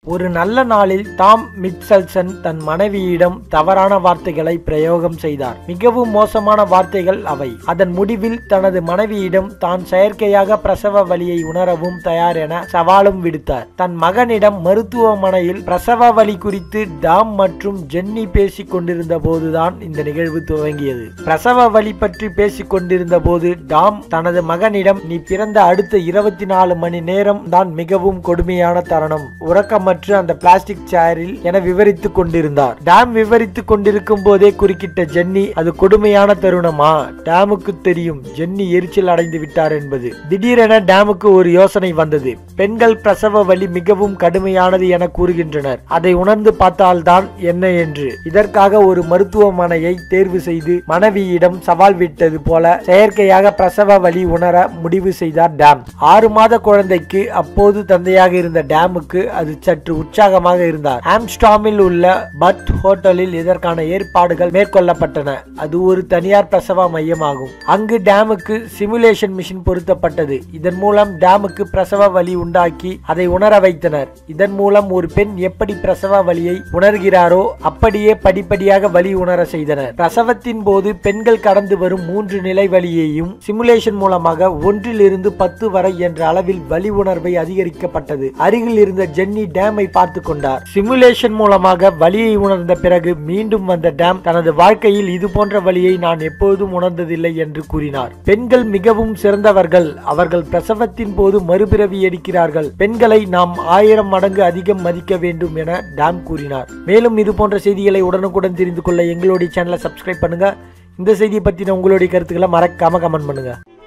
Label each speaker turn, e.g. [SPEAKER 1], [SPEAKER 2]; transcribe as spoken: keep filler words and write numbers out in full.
[SPEAKER 1] ஒரு நல்ல நாளில் டாம் மிட்சல்சன் தன் மனைவியிடம் தவறான வார்த்தைகளை பிரயோகம் செய்தார். மிகவும் மோசமான வார்த்தைகள் அவை. அதன் முடிவில் தனது மனைவியிடம் தான் செயற்கையாக பிரசவ வலியை உணரவும் தயார் என சவாலும் விடுத்தார். தன் மகனிடம் மருத்துவமனையில் பிரசவ வலி குறித்து டாம் மற்றும் ஜென்னி பேசிக் கொண்டிருந்த போதுதான் இந்த நிகழ்வு துவங்கியது. பிரசவ வலி பற்றி பேசிக் கொண்டிருந்த போது டாம் தனது மகனிடம், நீ பிறந்த அடுத்த இருபத்தி நாலு மணி நேரம் தான் மிகவும் கொடுமையான தருணம், உறக்கமற்று அந்த பிளாஸ்டிக் சேரில் என விவரித்துக் கொண்டிருந்தார். டாம் விவரித்துக் கொண்டிருக்கும் போதே குறுக்கிட்ட ஜென்னி, அது கொடுமையான தருணமா? டாமுக்கு தெரியும் ஜென்னி எரிச்சல் அடைந்து விட்டார் என்பது. திடீரென டாமுக்கு ஒரு யோசனை வந்தது. பெண்கள் பிரசவ வலி மிகவும் கடுமையானது என கூறுகின்றனர், அதை உணர்ந்து பார்த்தால்தான் என்ன என்று. இதற்காக ஒரு மருத்துவமனையை தேர்வு செய்து மனைவியிடம் சவால் விட்டது போல செயற்கையாக பிரசவ வலி உணர முடிவு செய்தார் டாம். ஆறு மாத குழந்தைக்கு அப்போது தந்தையாக இருந்த டாமுக்கு அது சற்று உற்சாகமாக இருந்தார். ஆம்ஸ்டாமில் உள்ள பட் ஹோட்டலில் இதற்கான ஏற்பாடுகள் மேற்கொள்ளப்பட்டன. அது ஒரு தனியார் பிரசவ மையமாகும். அங்கு டாமுக்கு சிமுலேஷன் மிஷின் பொருத்தப்பட்டது. இதன் மூலம் டாமுக்கு பிரசவ வலி உண்டாக்கி அதை உணர வைத்தனர். இதன் மூலம் ஒரு பெண் எப்படி பிரசவ வலியை உணர்கிறாரோ அப்படியே படிப்படியாக வலி உணர செய்தனர். பிரசவத்தின் போது பெண்கள் கடந்து வரும் மூன்று நிலை வலியையும் சிமுலேஷன் மூலமாக ஒன்றில் இருந்து பத்து வரை என்ற அளவில் வலி உணர்வை அதிகரிக்கப்பட்டது. அருகில் இருந்த ஜென்னி டாமை பார்த்து கொண்டார். சிமுலேஷன் மூலமாக வலியை உணர்ந்த பிறகு மீண்டும் வந்த டாம் தனது வாழ்க்கையில் இது போன்ற வலியை நான் எப்போதும் உணர்ந்ததில்லை என்று கூறினார். பெண்கள் மிகவும் சிறந்தவர்கள், அவர்கள் பிரசவத்தின் போது மறுபிறவி எடுக்கிறார்கள். பெண்களை நாம் ஆயிரம் மடங்கு அதிகம் மதிக்க வேண்டும் என டாம் கூறினார். மேலும் இது போன்ற செய்திகளை உடனுக்குடன் தெரிந்து கொள்ள எங்களுடைய சேனலை சப்ஸ்கிரைப் பண்ணுங்க. இந்த செய்தியை பற்றின உங்களுடைய கருத்துக்களை மறக்காம கமெண்ட் பண்ணுங்க.